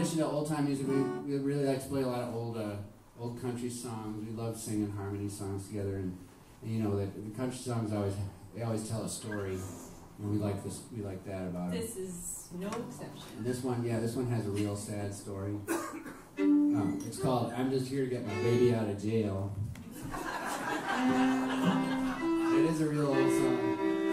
listen to old time music. We really like to play a lot of old country songs. We love singing harmony songs together, and you know that the country songs always tell a story, and we like this. We like that about it. This is no exception. And this one has a real sad story. It's called "I'm Just Here to Get My Baby Out of Jail." It is a real old song.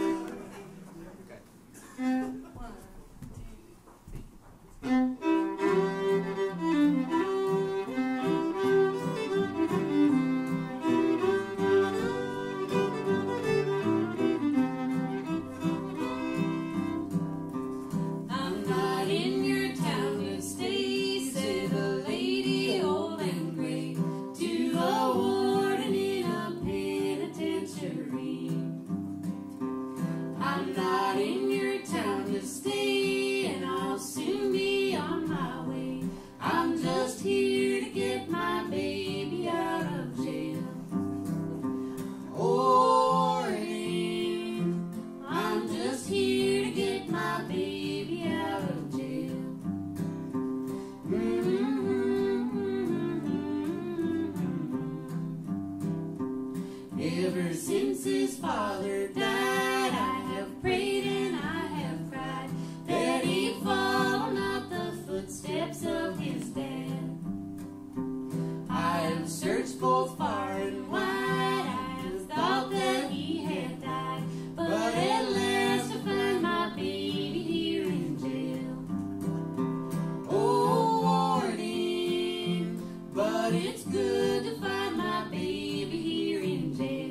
Ever since his father died, I have prayed and I have cried that he'd follow not the footsteps of his dad. I have searched both far and wide, I have thought that he had died, but at last I find my baby here in jail. Oh, Warden, but it's good to find my baby here in jail.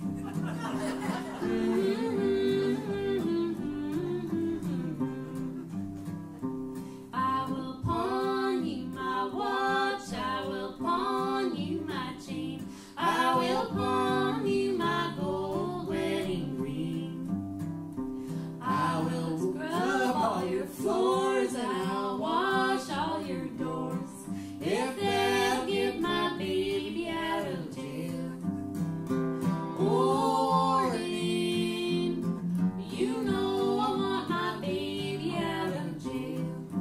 I will pawn you my watch, I will pawn you my chain, I will pawn you my gold wedding ring. I will scrub all your floors and I'll wash all your doors if they'll get my baby out of jail. Warden, you know I want my baby out of jail.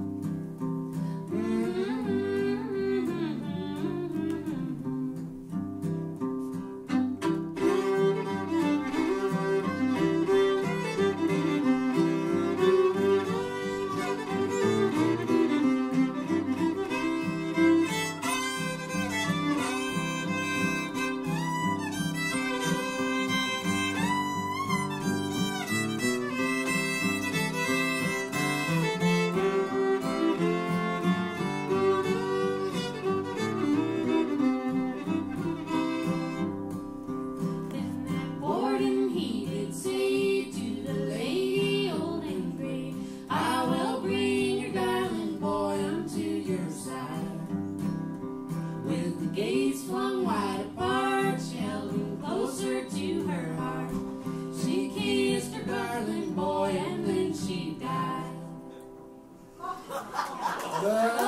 Then that warden he did say to the lady old and gray, I will bring your darling boy unto your side. With the gates flung wide apart, she held him closer to her heart. She kissed her darling boy and then she died.